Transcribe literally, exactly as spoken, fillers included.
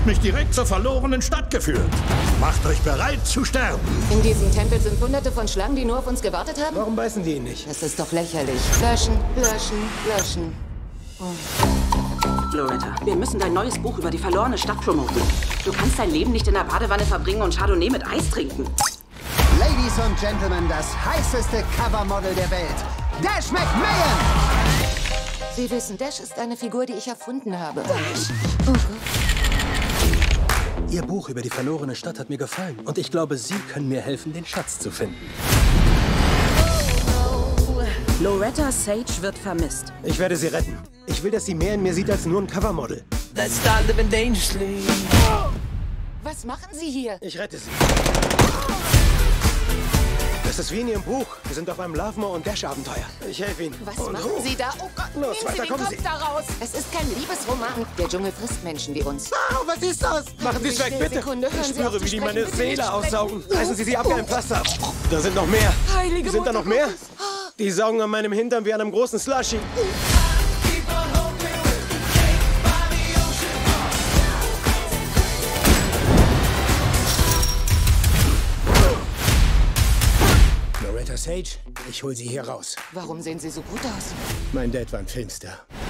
hat mich direkt zur verlorenen Stadt geführt. Macht euch bereit zu sterben. In diesem Tempel sind hunderte von Schlangen, die nur auf uns gewartet haben? Warum beißen die ihn nicht? Das ist doch lächerlich. Löschen, löschen, löschen. Oh. Loretta, wir müssen dein neues Buch über die verlorene Stadt promoten. Du kannst dein Leben nicht in der Badewanne verbringen und Chardonnay mit Eis trinken. Ladies und Gentlemen, das heißeste Covermodel der Welt, Dash McMahon! Sie wissen, Dash ist eine Figur, die ich erfunden habe. Dash! Oh Gott. Ihr Buch über die verlorene Stadt hat mir gefallen. Und ich glaube, Sie können mir helfen, den Schatz zu finden. Loretta Sage wird vermisst. Ich werde sie retten. Ich will, dass sie mehr in mir sieht als nur ein Covermodel. Let's start living dangerously. Was machen Sie hier? Ich rette sie. Das ist wie in Ihrem Buch. Wir sind auf einem Lovemore- und Dash-Abenteuer. Ich helfe Ihnen. Was und machen hoch. Sie da? Oh Gott, Los, nehmen weiter, Sie den kommen Kopf Sie. da raus. Es ist kein Liebesroman. Der Dschungel frisst Menschen wie uns. Oh, was ist das? Machen Sie es weg, bitte. Sekunde, hören Ich Sie auf spüre, zu wie die sprechen. meine Bitte Seele nicht sprechen. aussaugen. Reißen Sie sie ab wie ein Pflaster. Da sind noch mehr. Heilige Sind da Mutter noch mehr? Gottes. Die saugen an meinem Hintern wie an einem großen Slushy. Loretta Sage, ich hol sie hier raus. Warum sehen Sie so gut aus? Mein Dad war ein Filmstar.